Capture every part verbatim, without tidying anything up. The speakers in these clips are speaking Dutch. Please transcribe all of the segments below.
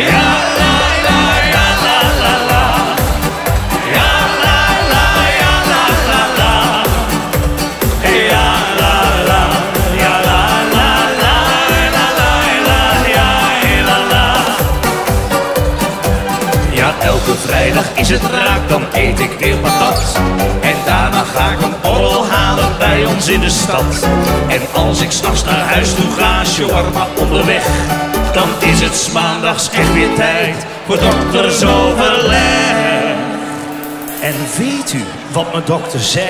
Ja, la, la, ja, la, la, la. Ja, la, la, ja, la, la, la. Ja, la, la, ja, la, la, la, la, la, la, ja, la, la. Ja, elke vrijdag is het raak, dan eet ik weer patat. En daarna ga ik een borrel halen bij ons in de stad. En als ik s'nachts naar huis toe ga, shawarma onderweg, dan is het 's maandags echt weer tijd voor doktersoverleg. En weet u wat mijn dokter zei?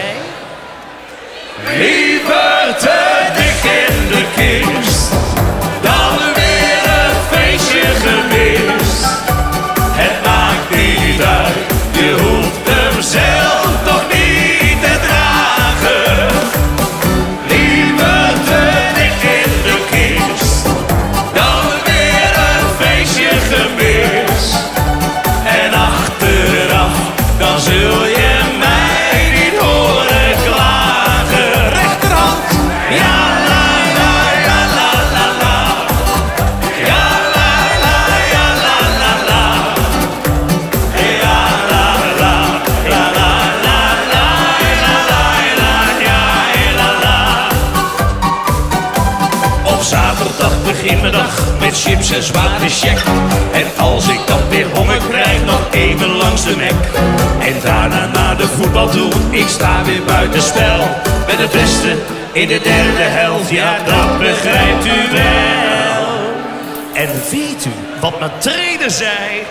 Liever te dik in de kist dan weer een feestje gemist. Het maakt niet uit, je hoeft hem zelf toch niet te dragen. Liever te dik in de kist dan weer een feestje gemist. En achteraf, dan zul je mij niet horen klagen. Rechterhand, ja la la, ja la la la. Ja la la, ja la la la. Ja la la, ja la la la, la la la, ja la la. Op zaterdag begin mijn dag met chips en zware check. En als ik dan weer honger krijg, nog even langs de nek. En daarna naar de voetbal toe, ik sta weer buitenspel. Met het beste in de derde helft, ja dat begrijpt u wel. En weet u wat mijn trainer zei?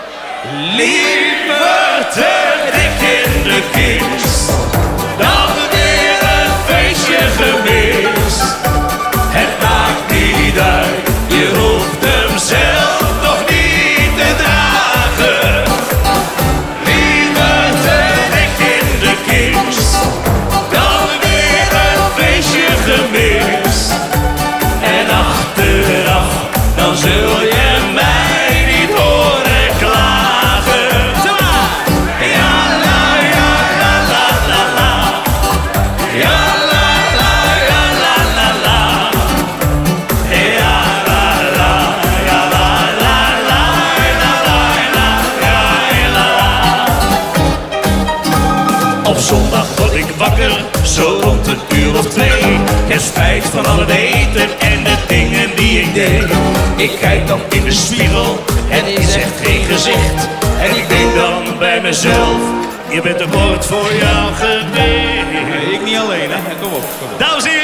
Liever te dik in de kist dan weer een feestje gemist. Het maakt niet uit, je hoeft hem zelf nog niet te dragen. Liever te dik in de kist dan weer een feestje gemist. En achteraf, dan zul je mij niet horen klagen. Ja la, ja la la la la. Ja la la, ja la la la. Ja la la, ja la la la, la la la, ja la la. Op zondag word ik wakker, zo rond een uur of twee. Het spijt van al het eten en de dingen die ik deed. Ik kijk dan in de spiegel, het is echt geen gezicht. En ik denk dan bij mezelf, je bent een woord voor jou geweest. Ik niet alleen, hè? Kom op, kom op. Dames en heren.